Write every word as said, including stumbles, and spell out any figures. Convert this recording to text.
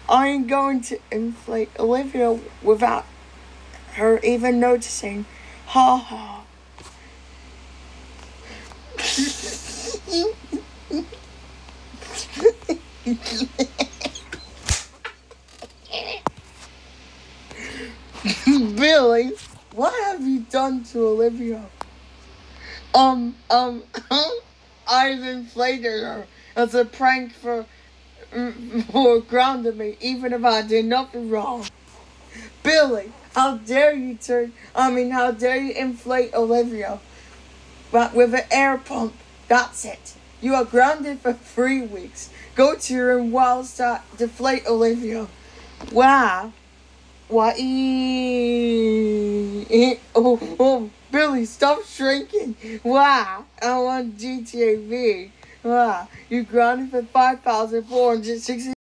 I'm going to inflate Olivia without her even noticing. Ha ha. Billy, what have you done to Olivia? Um, um, I've inflated her as a prank for, for grounding me, even if I did nothing wrong. Billy, how dare you turn, I mean, how dare you inflate Olivia? But with an air pump, that's it. You are grounded for three weeks. Go to your room while start deflate Olivia. Wow. Why? Oh, oh, Billy, stop shrinking. Wow. I want G T A V. Wow. You grounded for five thousand four hundred sixty.